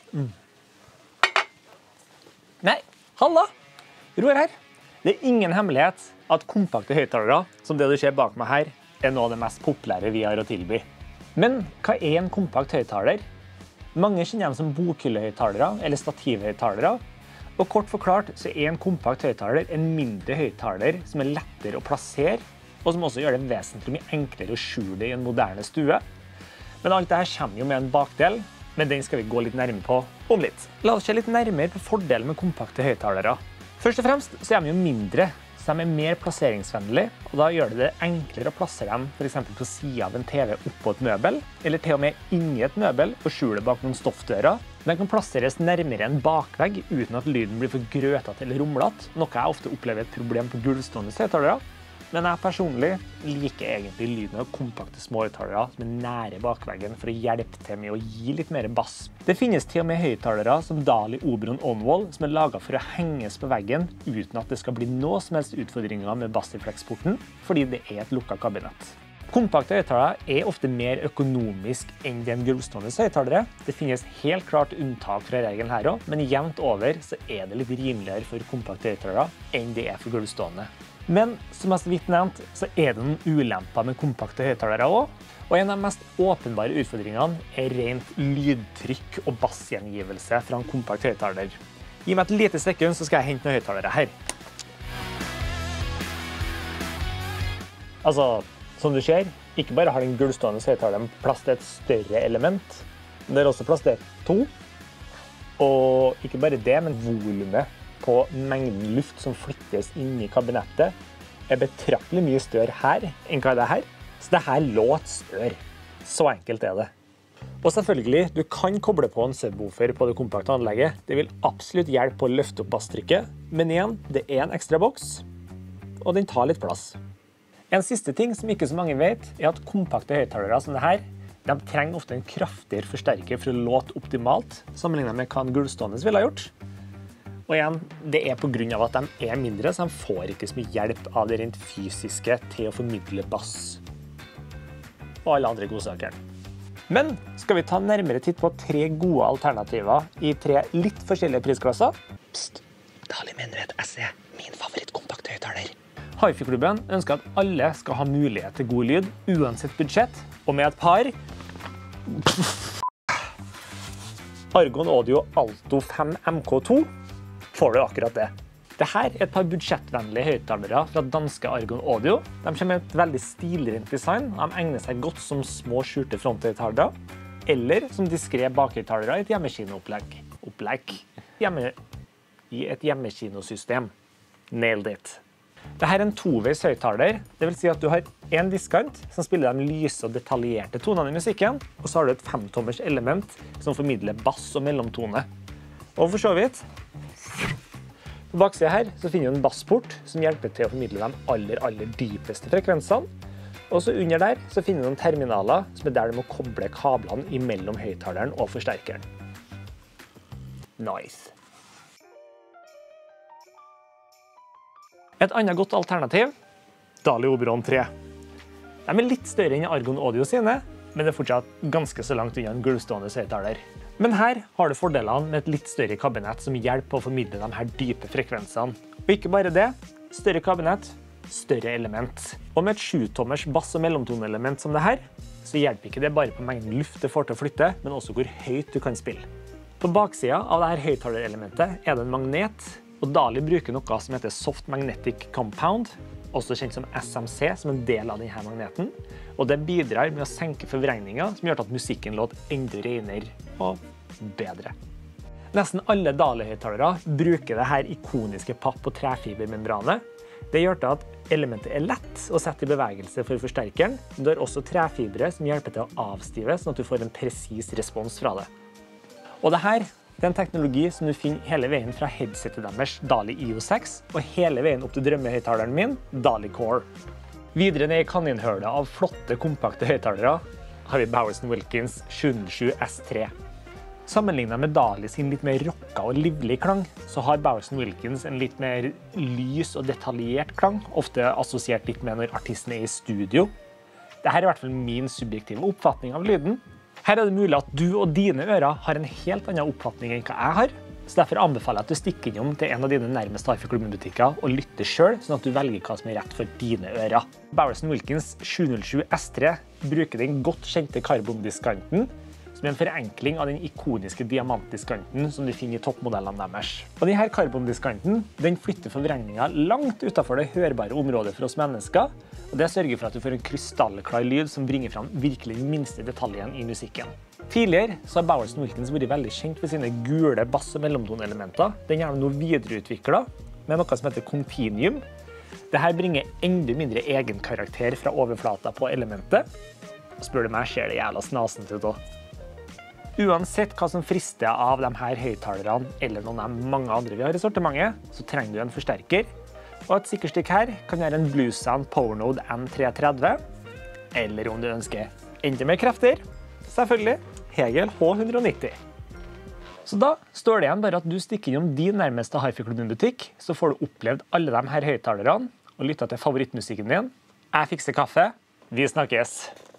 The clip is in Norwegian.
Nei, halla! Roar her. Det er ingen hemmelighet at kompakte høyttalere, som det du ser bak meg her, er noe av det mest populære vi har å tilby. Men hva er en kompakt høyttaler? Mange kjenner dem som bokhyllehøyttalere eller stativhøyttalere. Og kort forklart så er en kompakt høyttaler en mindre høyttaler som er lettere å plassere, og som også gjør det vesentlig mye enklere å skjule i en moderne stue. Men alt dette kommer jo med en bakdel, men den skal vi gå litt nærmere på om litt. La oss se litt nærmere på fordelen med kompakte høyttalere. Først og fremst så er de jo mindre, så de er mer plasseringsvennlige, og da gjør det enklere å plassere dem for eksempel på siden av en TV oppå et møbel, eller til og med inni et møbel og skjule bak noen stoffdører. Den kan plasseres nærmere en bakvegg uten at lyden blir for grøtete eller rumlete, noe jeg ofte opplever et problem på gulvstående høyttalere. Men jeg personlig liker egentlig lyden av kompakte små høyttalere som er nære bakveggen for å hjelpe til med å gi litt mer bass. Det finnes til og med høyttalere som Dali Oberon On-Wall som er laget for å henges på veggen uten at det skal bli noe som helst utfordringer med bassrefleksporten, fordi det er et lukket kabinett. Kompakte høyttalere er ofte mer økonomisk enn den gulvstående høyttalere. Det finnes helt klart unntak fra regelen her også, men jevnt over så er det litt rimeligere for kompakte høyttalere enn det er for gulvstående. Men som jeg så vidt nevnt, så er det noen ulemper med kompakte høyttalere også. Og en av de mest åpenbare utfordringene er rent lydtrykk og bassgjengivelse fra en kompakt høyttaler. Gi meg et lite sekund, så skal jeg hente noen høyttalere her. Altså, som du ser, ikke bare har den gulvstående høyttaleren plass til et større element, men det er også plass til 2. Og ikke bare det, men volumet på mengden luft som flyttes inn i kabinettet er betraktelig mye større her enn hva det er her. Så det her låter større. Så enkelt er det. Og selvfølgelig, du kan koble på en subwoofer på det kompakte anlegget. Det vil absolutt hjelpe på å løfte opp basstrykket. Men igjen, det er en ekstra boks, og den tar litt plass. En siste ting som ikke så mange vet, er at kompakte høyttalere som det her, de trenger ofte en kraftigere forsterker for å låte optimalt, sammenlignet med hva en gulvstående ville ha gjort. Og igjen, det er på grunn av at de er mindre, så de får ikke så mye hjelp av det rent fysiske til å formidle bass og alle andre godsaker. Men skal vi ta nærmere titt på 3 gode alternativer i 3 litt forskjellige prisklasser? Psst, Dali mener at SE er min favorittkompakte høyttaler. Hi-Fi-klubben ønsker at alle skal ha mulighet til god lyd, uansett budsjett, og med et par Argon Audio Alto 5 MK2 får du akkurat det. Dette er et par budsjettvennlige høyttalere fra danske Argon Audio. De kommer med et veldig stilrent design, og de egner seg godt som små skjulte fronthøyttalere, eller som diskret bakhøyttalere i et hjemmekinopplegg. I et hjemmekinosystem. Nailed it. Dette er en toveis høyttaler, det vil si at du har en diskant som spiller de lyse og detaljerte tonene i musikken, og så har du et 5-tommers element som formidler bass og mellomtone. Og for så vidt, på baksiden her så finner du en bassport som hjelper til å formidle de aller dypeste frekvensene. Og så under der så finner du noen terminaler som er der du må koble kablene imellom høyttaleren og forsterkeren. Nice. Et annet godt alternativ, Dali Oberon 3. De er litt større enn Argon Audio sine, men det er fortsatt ganske så langt unna en gulvstående høyttaler. Men her har du fordelene med et litt større kabinett som hjelper å formidle de her dype frekvensene. Og ikke bare det, større kabinett, større element. Og med et 7-tommers bass- og mellomtoneelement som det her, så hjelper ikke det bare på mengden luft det får til å flytte, men også hvor høyt du kan spille. På baksiden av dette høyttalerelementet er det en magnet, og Dali bruker noe som heter Soft Magnetic Compound, også kjent som SMC, som en del av denne magneten. Og det bidrar med å senke forvrengninger, som gjør at musikken låter enda renere og bedre. Nesten alle Dali-høyttalere bruker dette ikoniske papp- og trefibermembranet. Det gjør til at elementet er lett å sette i bevegelse for forsterkeren, men det har også trefibre som hjelper til å avstive, sånn at du får en presis respons fra det. Og dette er en teknologi som du finner hele veien fra headsetet deres Dali IO6 og hele veien opp til drømmehøyttaleren min, Dali Core. Videre ned i kaninhølet av flotte, kompakte høyttalere har vi Bowers & Wilkins 707 S3. Sammenlignet med Dali sin litt mer rocka og livlig klang, så har Bowers & Wilkins en litt mer lys og detaljert klang, ofte assosiert litt med når artisten er i studio. Dette er i hvert fall min subjektive oppfatning av lyden. Her det mulig at du og dine ører har en helt annen oppfatning enn hva jeg har, så derfor anbefaler jeg at du stikker innom til en av dine nærmeste HiFi-Klubben-butikker og lytter selv, sånn at du velger hva som rett for dine ører. Bowers & Wilkins 707 S3 bruker den godt kjente karbondiskanten, som en forenkling av den ikoniske diamantdiskanten som du finner i toppmodellene deres. Og denne karbondiskanten, den flytter forvrengningen langt utenfor det hørbare området for oss mennesker, og det sørger for at du får en krystallklar lyd som bringer fram virkelig den minste detaljen i musikken. Tidligere så har Bowers & Wilkins vært veldig kjent for sine gule bass- og mellomtonelementer. Den er nå videreutviklet med noe som heter Continuum. Dette bringer enda mindre egen karakter fra overflata på elementet. Spør du meg, ser det jævla snasent ut også. Uansett hva som frister av de her høyttalerne eller noen av mange andre vi har i sortimentet, så trenger du en forsterker. Og et sikkerstikk her kan være en Bluesound PowerNode N330, eller om du ønsker enda mer krefter, selvfølgelig Hegel H190. Så da står det igjen bare at du stikker innom din nærmeste HiFi-Klubben-butikk, så får du opplevd alle de her høyttalerne og lyttet til favorittmusikken din. Jeg fikser kaffe. Vi snakkes!